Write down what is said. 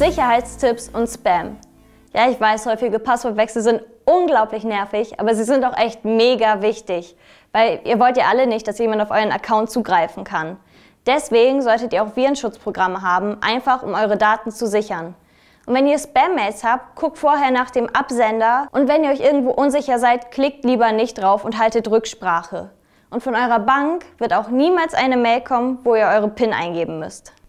Sicherheitstipps und Spam. Ja, ich weiß, häufige Passwortwechsel sind unglaublich nervig, aber sie sind auch echt mega wichtig, weil ihr wollt ja alle nicht, dass jemand auf euren Account zugreifen kann. Deswegen solltet ihr auch Virenschutzprogramme haben, einfach um eure Daten zu sichern. Und wenn ihr Spam-Mails habt, guckt vorher nach dem Absender und wenn ihr euch irgendwo unsicher seid, klickt lieber nicht drauf und haltet Rücksprache. Und von eurer Bank wird auch niemals eine Mail kommen, wo ihr eure PIN eingeben müsst.